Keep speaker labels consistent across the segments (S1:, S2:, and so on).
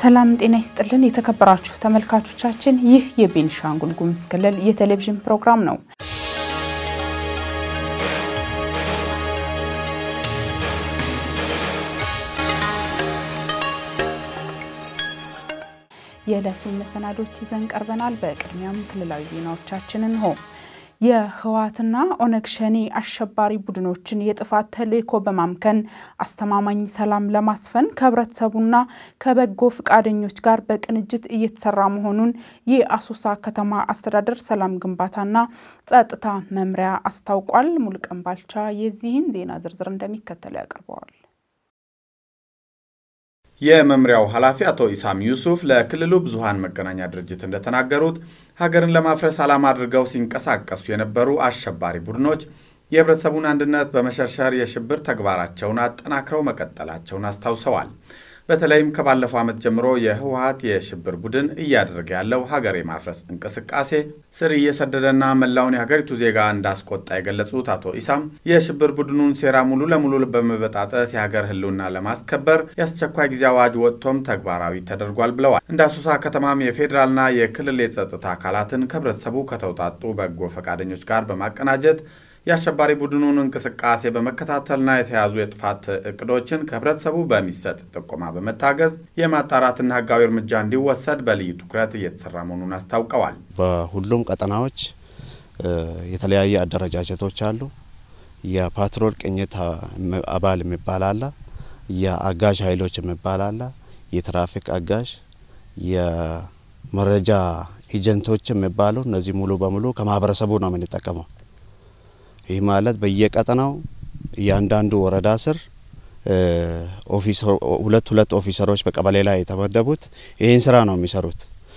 S1: ሰላም ጤና ይስጥልን የተከበራችሁ ተመልካቾቻችን ይህ የቤንሻንጉል ጉሙዝ ክልል የቴሌቪዥን ፕሮግራም ነው። የዕለቱን መሰናዶች ይዘን ቀርበናል። በቅድሚያም ክልላዊ ዜናዎቻችንን ሆ የህዋትና ኦነግ ሸኔ አሸባሪ ቡድኖችን የጥፋት ተልዕኮ በማምከን አስተማማኝ ሰላም ለማስፈን ከህብረተሰቡና ከበጎ ፍቃደኞች ጋር በቅንጅት እየተሰራ መሆኑን የአሶሳ ከተማ አስተዳደር ሰላም ግንባታና ጸጥታ መምሪያ አስታውቋል። ሙሉቀን ባልቻ የዚህን ዜና ዝርዝር እንደሚከተለው ያቀርባል።
S2: የመምሪያው ኃላፊ አቶ ኢሳም ዩሱፍ ለክልሉ ብዙሃን መገናኛ ድርጅት እንደተናገሩት ሀገርን ለማፍረስ ዓላማ አድርገው ሲንቀሳቀሱ የነበሩ አሸባሪ ቡድኖች የህብረተሰቡን አንድነት በመሸርሸር የሽብር ተግባራቸውን አጠናክረው መቀጠላቸውን አስታውሰዋል። በተለይም ከባለፈው ዓመት ጀምሮ የህወሓት የሽብር ቡድን እያደረገ ያለው ሀገር የማፍረስ እንቅስቃሴ ስር እየሰደደና መላውን የሀገሪቱ ዜጋ እንዳስቆጣ የገለጹት አቶ ኢሳም የሽብር ቡድኑን ሴራ ሙሉ ለሙሉ በመበጣጠስ የሀገር ህልውና ለማስከበር የአስቸኳይ ጊዜ አዋጅ ወጥቶም ተግባራዊ ተደርጓል ብለዋል። እንደ አሶሳ ከተማም የፌዴራልና የክልል የጸጥታ አካላትን ከህብረተሰቡ ከተውጣጡ በጎ ፈቃደኞች ጋር በማቀናጀት የአሸባሪ ቡድኑን እንቅስቃሴ በመከታተልና የተያዙ የጥፋት እቅዶችን ከህብረተሰቡ በሚሰጥ ጥቆማ በመታገዝ የማጣራትና ህጋዊ እርምጃ እንዲወሰድ በልዩ ትኩረት እየተሰራ መሆኑን አስታውቀዋል።
S3: በሁሉም ቀጠናዎች የተለያየ አደረጃጀቶች አሉ። የፓትሮል ቅኝት አባል የሚባል አለ፣ የአጋዥ ኃይሎች የሚባል አለ፣ የትራፊክ አጋዥ፣ የመረጃ ኤጀንቶች የሚባሉ እነዚህ ሙሉ በሙሉ ከማህበረሰቡ ነው የምንጠቀመው። ይህ ማለት በየቀጠናው ያንዳንዱ ወረዳ ስር ሁለት ኦፊሰሮች በቀበሌ ላይ የተመደቡት ይሄን ስራ ነው የሚሰሩት።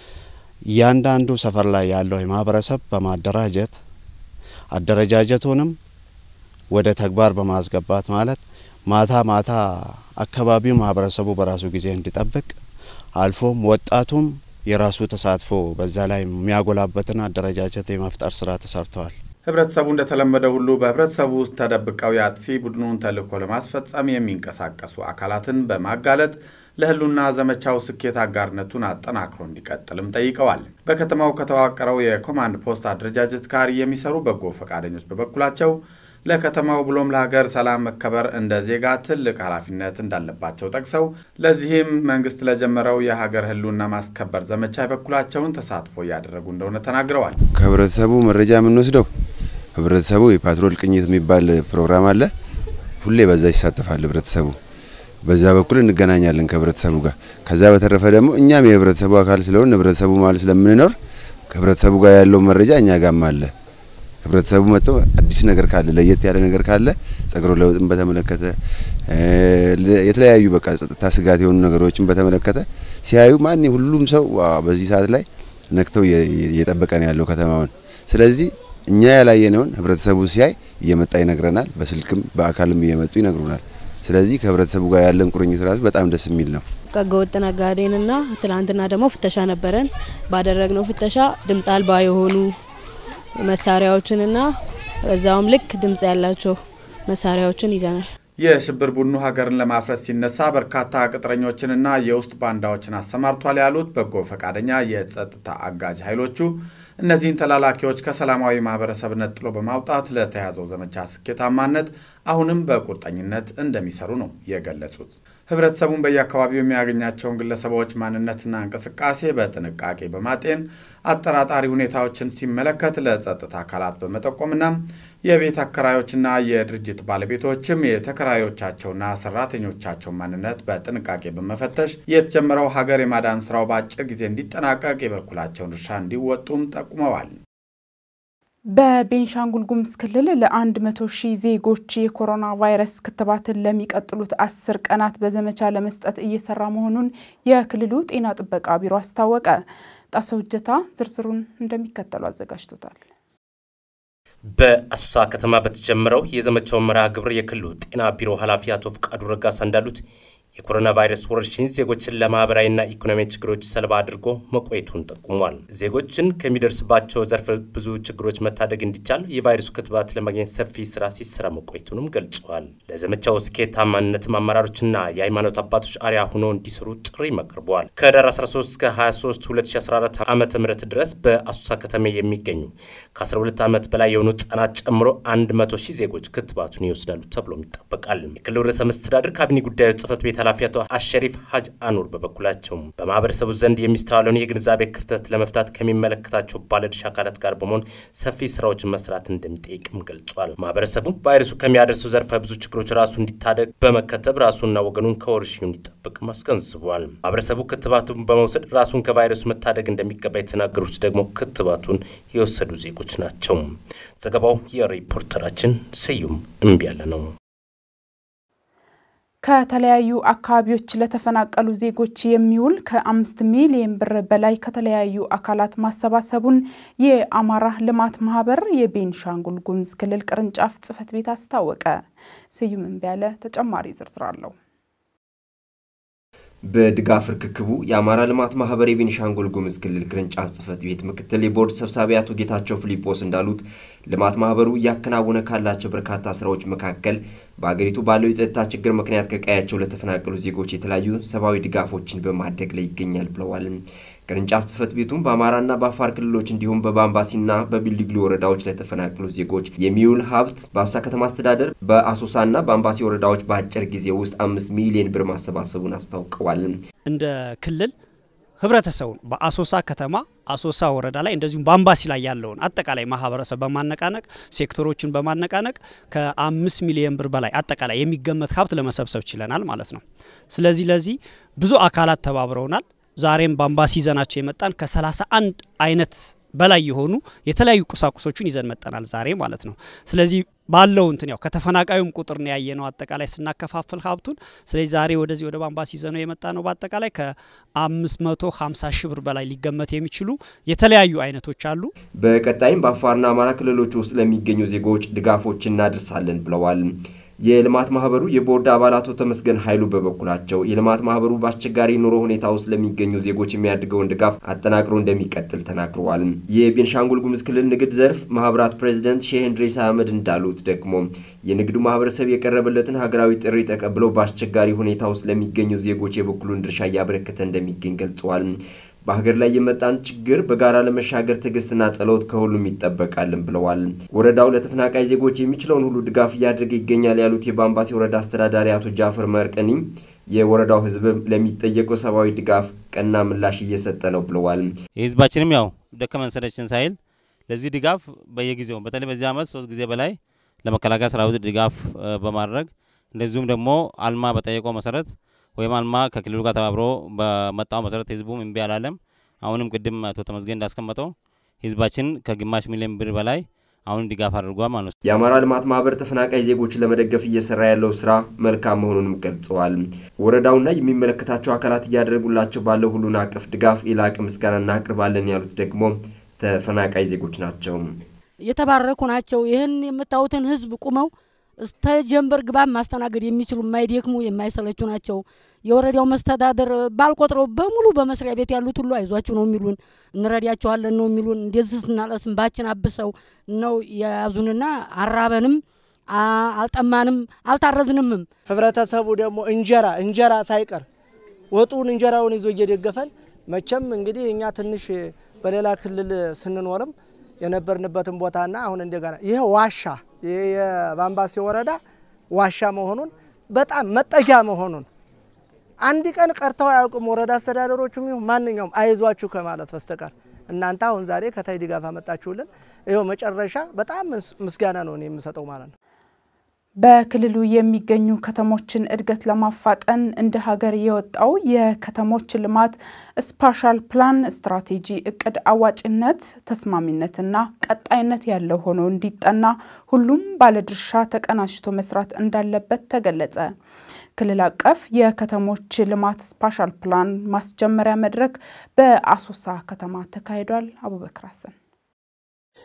S3: ያንዳንዱ ሰፈር ላይ ያለው የማህበረሰብ በማደራጀት አደረጃጀቱንም ወደ ተግባር በማስገባት ማለት ማታ አካባቢው ማህበረሰቡ በራሱ ጊዜ እንዲጠብቅ አልፎም ወጣቱም የራሱ ተሳትፎ በዛ ላይ የሚያጎላበትን አደረጃጀት የመፍጠር ስራ ተሰርቷል።
S2: ህብረተሰቡ እንደተለመደ ሁሉ በህብረተሰቡ ውስጥ ተደብቀው ያጥፊ ቡድኑን ተልዕኮ ለማስፈጸም የሚንቀሳቀሱ አካላትን በማጋለጥ ለህልውና ዘመቻው ስኬት አጋርነቱን አጠናክሮ እንዲቀጥልም ጠይቀዋል። በከተማው ከተዋቀረው የኮማንድ ፖስት አደረጃጀት ጋር የሚሰሩ በጎ ፈቃደኞች በበኩላቸው ለከተማው ብሎም ለሀገር ሰላም መከበር እንደ ዜጋ ትልቅ ኃላፊነት እንዳለባቸው ጠቅሰው ለዚህም መንግስት ለጀመረው የሀገር ህልውና ማስከበር ዘመቻ የበኩላቸውን ተሳትፎ ያደረጉ እንደሆነ ተናግረዋል።
S4: ከህብረተሰቡ መረጃ የምንወስደው ህብረተሰቡ የፓትሮል ቅኝት የሚባል ፕሮግራም አለ። ሁሌ በዛ ይሳተፋል ህብረተሰቡ። በዛ በኩል እንገናኛለን ከህብረተሰቡ ጋር። ከዛ በተረፈ ደግሞ እኛም የህብረተሰቡ አካል ስለሆነ ህብረተሰቡ ማለት ስለምንኖር ከህብረተሰቡ ጋር ያለው መረጃ እኛ ጋርም አለ። ህብረተሰቡ መጥቶ አዲስ ነገር ካለ ለየት ያለ ነገር ካለ ጸጉር ለውጥን በተመለከተ የተለያዩ በቃ ጸጥታ ስጋት የሆኑ ነገሮችን በተመለከተ ሲያዩ ሁሉም ሰው በዚህ ሰዓት ላይ ነክተው እየጠበቀን ያለው ከተማውን። ስለዚህ እኛ ያላየነውን ህብረተሰቡ ሲያይ እየመጣ ይነግረናል። በስልክም በአካልም እየመጡ ይነግሩናል። ስለዚህ ከህብረተሰቡ ጋር ያለን ቁርኝት ራሱ በጣም ደስ የሚል ነው።
S5: ከገወጥ ነጋዴንና ትላንትና ደግሞ ፍተሻ ነበረን። ባደረግነው ፍተሻ ድምጽ አልባ የሆኑ መሳሪያዎችንና በዛውም ልክ ድምጽ ያላቸው መሳሪያዎችን ይዘናል።
S2: የሽብር ቡድኑ ሀገርን ለማፍረስ ሲነሳ በርካታ ቅጥረኞችንና የውስጥ ባንዳዎችን አሰማርቷል ያሉት በጎ ፈቃደኛ የጸጥታ አጋዥ ኃይሎቹ እነዚህን ተላላኪዎች ከሰላማዊ ማህበረሰብ ነጥሎ በማውጣት ለተያዘው ዘመቻ ስኬታማነት አሁንም በቁርጠኝነት እንደሚሰሩ ነው የገለጹት። ህብረተሰቡን በየአካባቢው የሚያገኛቸውን ግለሰቦች ማንነትና እንቅስቃሴ በጥንቃቄ በማጤን አጠራጣሪ ሁኔታዎችን ሲመለከት ለጸጥታ አካላት በመጠቆምና የቤት አከራዮችና የድርጅት ባለቤቶችም የተከራዮቻቸውና ሰራተኞቻቸው ማንነት በጥንቃቄ በመፈተሽ የተጀመረው ሀገር የማዳን ስራው በአጭር ጊዜ እንዲጠናቀቅ የበኩላቸውን ድርሻ እንዲወጡም ጠቁመዋል። በቤንሻንጉል ጉሙዝ ክልል ለ100,000 ዜጎች የኮሮና ቫይረስ ክትባትን ለሚቀጥሉት 10 ቀናት በዘመቻ ለመስጠት እየሰራ መሆኑን የክልሉ ጤና ጥበቃ ቢሮ አስታወቀ። ጣሰውጀታ ዝርዝሩን እንደሚከተለው አዘጋጅቶታል።
S6: በአሶሳ ከተማ በተጀመረው የዘመቻው መርሃ ግብር የክልሉ ጤና ቢሮ ኃላፊ አቶ ፍቃዱ ረጋሳ እንዳሉት የኮሮና ቫይረስ ወረርሽኝ ዜጎችን ለማህበራዊና ኢኮኖሚያዊ ችግሮች ሰለባ አድርጎ መቆየቱን ጠቁሟል። ዜጎችን ከሚደርስባቸው ዘርፈ ብዙ ችግሮች መታደግ እንዲቻል የቫይረሱ ክትባት ለማግኘት ሰፊ ስራ ሲሰራ መቆየቱንም ገልጿል። ለዘመቻው ስኬታማነት አመራሮችና የሃይማኖት አባቶች አሪያ ሆነው እንዲሰሩ ጥሪ መቅርበዋል። ከዳር 13 እስከ 23 2014 ዓመተ ምህረት ድረስ በአሶሳ ከተማ የሚገኙ ከ12 ዓመት በላይ የሆኑ ህጻናት ጨምሮ 100,000 ዜጎች ክትባቱን ይወስዳሉ ተብሎ ይጠበቃል። የክልሉ ርዕሰ መስተዳድር ካቢኔ ጉዳዮች ጽሕፈት ቤት ኃላፊ አቶ አሸሪፍ ሀጅ አኑር በበኩላቸው በማህበረሰቡ ዘንድ የሚስተዋለውን የግንዛቤ ክፍተት ለመፍታት ከሚመለከታቸው ባለድርሻ አካላት ጋር በመሆን ሰፊ ስራዎችን መስራት እንደሚጠይቅም ገልጿል። ማህበረሰቡ ቫይረሱ ከሚያደርሰው ዘርፈ ብዙ ችግሮች ራሱ እንዲታደግ በመከተብ ራሱንና ወገኑን ከወረርሽኙ እንዲጠብቅ አስገንዝቧል። ማህበረሰቡ ክትባቱን በመውሰድ ራሱን ከቫይረሱ መታደግ እንደሚገባ የተናገሩት ደግሞ ክትባቱን የወሰዱ ዜጎች ናቸው። ዘገባው የሪፖርተራችን ስዩም እምቢያለ ነው።
S1: ከተለያዩ አካባቢዎች ለተፈናቀሉ ዜጎች የሚውል ከ5 ሚሊዮን ብር በላይ ከተለያዩ አካላት ማሰባሰቡን የአማራ ልማት ማህበር የቤንሻንጉል ጉሙዝ ክልል ቅርንጫፍ ጽሕፈት ቤት አስታወቀ። ስዩም እምቢያለ ተጨማሪ ዝርዝር አለው።
S7: በድጋፍ ርክክቡ የአማራ ልማት ማህበር የቤንሻንጉል ጉሙዝ ክልል ቅርንጫፍ ጽሕፈት ቤት ምክትል የቦርድ ሰብሳቢ አቶ ጌታቸው ፊሊጶስ እንዳሉት ልማት ማህበሩ ያከናወነ ካላቸው በርካታ ስራዎች መካከል በአገሪቱ ባለው የጸጥታ ችግር ምክንያት ከቀያቸው ለተፈናቀሉ ዜጎች የተለያዩ ሰብአዊ ድጋፎችን በማድረግ ላይ ይገኛል ብለዋል። ቅርንጫፍ ጽሕፈት ቤቱም በአማራና በአፋር ክልሎች እንዲሁም በባምባሲና በቢልዲግሊ ወረዳዎች ለተፈናቀሉ ዜጎች የሚውል ሀብት በአሶሳ ከተማ አስተዳደር በአሶሳና ባምባሲ ወረዳዎች በአጭር ጊዜ ውስጥ 5 ሚሊዮን ብር ማሰባሰቡን አስታውቀዋል።
S8: እንደ ክልል ህብረተሰቡን በአሶሳ ከተማ አሶሳ ወረዳ ላይ እንደዚሁም ባምባሲ ላይ ያለውን አጠቃላይ ማህበረሰብ በማነቃነቅ ሴክተሮችን በማነቃነቅ ከ5 ሚሊዮን ብር በላይ አጠቃላይ የሚገመት ሀብት ለመሰብሰብ ችለናል ማለት ነው። ስለዚህ ለዚህ ብዙ አካላት ተባብረውናል። ዛሬም ባምባሲ ይዘናቸው የመጣን ከ31 አይነት በላይ የሆኑ የተለያዩ ቁሳቁሶችን ይዘን መጣናል ዛሬ ማለት ነው። ስለዚህ ባለው እንትን ያው ከተፈናቃዩም ቁጥር ነው ያየነው አጠቃላይ ስናከፋፍል ሀብቱን። ስለዚህ ዛሬ ወደዚህ ወደ ባምባሲ ይዘነው የመጣ ነው በአጠቃላይ ከ550 ሺህ ብር በላይ ሊገመት የሚችሉ የተለያዩ አይነቶች አሉ።
S7: በቀጣይም በአፋርና አማራ ክልሎች ውስጥ ለሚገኙ ዜጎች ድጋፎችን እናደርሳለን ብለዋል። የልማት ማህበሩ የቦርድ አባላቱ ተመስገን ኃይሉ በበኩላቸው የልማት ማህበሩ በአስቸጋሪ ኑሮ ሁኔታ ውስጥ ለሚገኙ ዜጎች የሚያድገውን ድጋፍ አጠናክሮ እንደሚቀጥል ተናግረዋል። የቤንሻንጉል ጉሙዝ ክልል ንግድ ዘርፍ ማህበራት ፕሬዝዳንት ሼህ እንድሪስ አህመድ እንዳሉት ደግሞ የንግዱ ማህበረሰብ የቀረበለትን ሀገራዊ ጥሪ ተቀብለው በአስቸጋሪ ሁኔታ ውስጥ ለሚገኙ ዜጎች የበኩሉን ድርሻ እያበረከተ እንደሚገኝ ገልጸዋል። በሀገር ላይ የመጣን ችግር በጋራ ለመሻገር ትዕግስትና ጸሎት ከሁሉም ይጠበቃልን ብለዋል። ወረዳው ለተፈናቃይ ዜጎች የሚችለውን ሁሉ ድጋፍ እያደረገ ይገኛል ያሉት የባምባሲ ወረዳ አስተዳዳሪ አቶ ጃፈር መርቀኒ የወረዳው ህዝብ ለሚጠየቀው ሰብአዊ ድጋፍ ቀና ምላሽ እየሰጠ ነው ብለዋል።
S9: የህዝባችንም ያው ደከመን ሰለቸን ሳይል ለዚህ ድጋፍ በየጊዜው በተለይ በዚህ ዓመት 3 ጊዜ በላይ ለመከላከያ ሰራዊት ድጋፍ በማድረግ እንደዚሁም ደግሞ አልማ በጠየቀው መሰረት ወይም አልማ ከክልሉ ጋር ተባብሮ በመጣው መሰረት ህዝቡም እምቢ አላለም። አሁንም ቅድም አቶ ተመስገን እንዳስቀመጠው ህዝባችን ከግማሽ ሚሊዮን ብር በላይ አሁን ድጋፍ አድርጓል ማለት ነው።
S7: የአማራ ልማት ማህበር ተፈናቃይ ዜጎችን ለመደገፍ እየሰራ ያለው ስራ መልካም መሆኑንም ገልጸዋል። ወረዳውና የሚመለከታቸው አካላት እያደረጉላቸው ባለው ሁሉን አቀፍ ድጋፍ ኢላቅ ምስጋና እናቀርባለን ያሉት ደግሞ ተፈናቃይ ዜጎች ናቸው።
S10: የተባረኩ ናቸው። ይሄን የምታዩትን ህዝብ ቁመው ስተጀምበር ግባም ማስተናገድ የሚችሉ የማይደክሙ የማይሰለቹ ናቸው። የወረዳው መስተዳደር ባልቆጥረው በሙሉ በመስሪያ ቤት ያሉት ሁሉ አይዟችሁ ነው የሚሉን፣ እንረዳቸዋለን ነው የሚሉን። እንደዚህና ለስንባችን አብሰው ነው ያዙንና አራበንም አልጠማንም አልታረዝንም።
S11: ህብረተሰቡ ደግሞ እንጀራ ሳይቀር ወጡን እንጀራውን ይዞ እየደገፈን መቼም እንግዲህ እኛ ትንሽ በሌላ ክልል ስንኖርም የነበርንበትን ቦታና አሁን እንደገና ይሄ ዋሻ የባምባሲ ወረዳ ዋሻ መሆኑን በጣም መጠጊያ መሆኑን አንድ ቀን ቀርተው ያውቁም ወረዳ አስተዳደሮቹም ማንኛውም አይዟችሁ ከማለት በስተቀር እናንተ አሁን ዛሬ ከታይ ድጋፍ አመጣችሁልን ይሄው መጨረሻ በጣም ምስጋና ነው የምሰጠው ማለት ነው።
S1: በክልሉ የሚገኙ ከተሞችን እድገት ለማፋጠን እንደ ሀገር የወጣው የከተሞች ልማት ስፔሻል ፕላን ስትራቴጂ እቅድ አዋጭነት ተስማሚነትና ቀጣይነት ያለው ሆኖ እንዲጠና ሁሉም ባለድርሻ ተቀናጅቶ መስራት እንዳለበት ተገለጸ። ክልል አቀፍ የከተሞች ልማት ስፔሻል ፕላን ማስጀመሪያ መድረክ በአሶሳ ከተማ ተካሂዷል። አቡበክር ሐሰን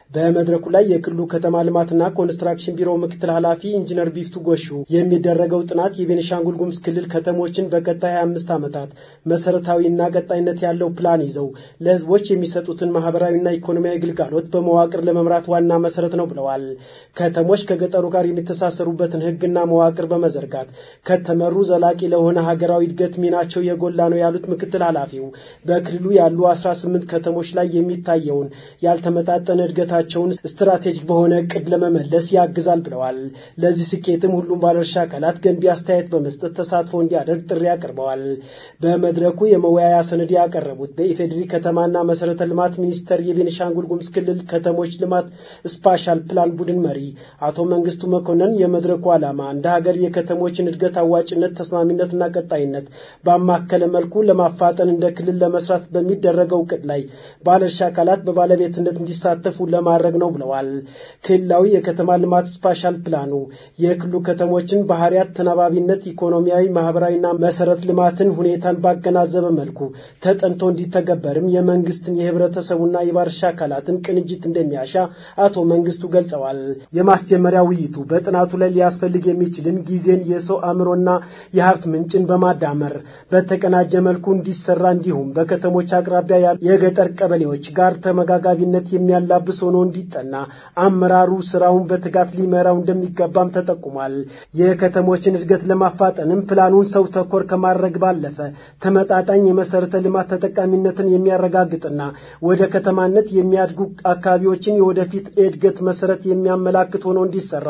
S12: በመድረኩ ላይ የክልሉ ከተማ ልማትና ኮንስትራክሽን ቢሮ ምክትል ኃላፊ ኢንጂነር ቢፍቱ ጎሹ የሚደረገው ጥናት የቤኒሻንጉል ጉሙዝ ክልል ከተሞችን በቀጣይ 25 ዓመታት መሰረታዊና ቀጣይነት ያለው ፕላን ይዘው ለህዝቦች የሚሰጡትን ማህበራዊና ኢኮኖሚያዊ ግልጋሎት በመዋቅር ለመምራት ዋና መሰረት ነው ብለዋል። ከተሞች ከገጠሩ ጋር የሚተሳሰሩበትን ህግና መዋቅር በመዘርጋት ከተመሩ ዘላቂ ለሆነ ሀገራዊ እድገት ሚናቸው የጎላ ነው ያሉት ምክትል ኃላፊው በክልሉ ያሉ 18 ከተሞች ላይ የሚታየውን ያልተመጣጠነ እድገታቸውን ስትራቴጂክ በሆነ እቅድ ለመመለስ ያግዛል ብለዋል። ለዚህ ስኬትም ሁሉም ባለድርሻ አካላት ገንቢ አስተያየት በመስጠት ተሳትፎ እንዲያደርግ ጥሪ አቅርበዋል። በመድረኩ የመወያያ ሰነድ ያቀረቡት በኢፌዴሪ ከተማና መሰረተ ልማት ሚኒስቴር የቤኒሻንጉል ጉሙዝ ክልል ከተሞች ልማት ስፔሻል ፕላን ቡድን መሪ አቶ መንግስቱ መኮንን የመድረኩ ዓላማ እንደ ሀገር የከተሞችን እድገት አዋጭነት፣ ተስማሚነትና ቀጣይነት ባማከለ መልኩ ለማፋጠን እንደ ክልል ለመስራት በሚደረገው እቅድ ላይ ባለድርሻ አካላት በባለቤትነት እንዲሳተፉ ለማድረግ ነው ብለዋል። ክልላዊ የከተማ ልማት ስፔሻል ፕላኑ የክልሉ ከተሞችን ባህሪያት፣ ተናባቢነት፣ ኢኮኖሚያዊ፣ ማህበራዊና መሰረት ልማትን ሁኔታን ባገናዘበ መልኩ ተጠንቶ እንዲተገበርም የመንግስትን የህብረተሰቡና የባለድርሻ አካላትን ቅንጅት እንደሚያሻ አቶ መንግስቱ ገልጸዋል። የማስጀመሪያ ውይይቱ በጥናቱ ላይ ሊያስፈልግ የሚችልን ጊዜን፣ የሰው አእምሮና የሀብት ምንጭን በማዳመር በተቀናጀ መልኩ እንዲሰራ እንዲሁም በከተሞች አቅራቢያ ያሉ የገጠር ቀበሌዎች ጋር ተመጋጋቢነት የሚያላብስ ሆኖ እንዲጠና አመራሩ ስራውን በትጋት ሊመራው እንደሚገባም ተጠቁሟል። የከተሞችን እድገት ለማፋጠንም ፕላኑን ሰው ተኮር ከማድረግ ባለፈ ተመጣጣኝ የመሰረተ ልማት ተጠቃሚነትን የሚያረጋግጥና ወደ ከተማነት የሚያድጉ አካባቢዎችን የወደፊት እድገት መሰረት የሚያመላክት ሆኖ እንዲሰራ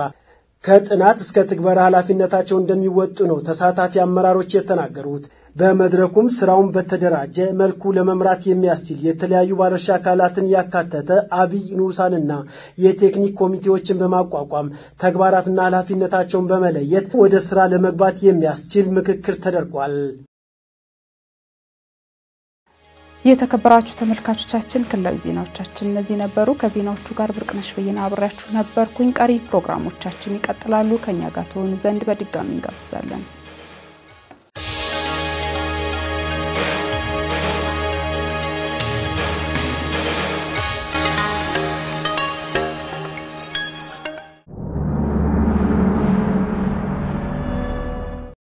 S12: ከጥናት እስከ ትግበራ ኃላፊነታቸው እንደሚወጡ ነው ተሳታፊ አመራሮች የተናገሩት። በመድረኩም ስራውን በተደራጀ መልኩ ለመምራት የሚያስችል የተለያዩ ባለድርሻ አካላትን ያካተተ አብይ ንዑሳንና የቴክኒክ ኮሚቴዎችን በማቋቋም ተግባራትና ኃላፊነታቸውን በመለየት ወደ ስራ ለመግባት የሚያስችል ምክክር ተደርጓል።
S1: የተከበራችሁ ተመልካቾቻችን ክልላዊ ዜናዎቻችን እነዚህ ነበሩ። ከዜናዎቹ ጋር ብርቅነሽ በየነ አብሬያችሁ ነበርኩኝ። ቀሪ ፕሮግራሞቻችን ይቀጥላሉ። ከኛ ጋር ተሆኑ ዘንድ በድጋሚ እንጋብዛለን።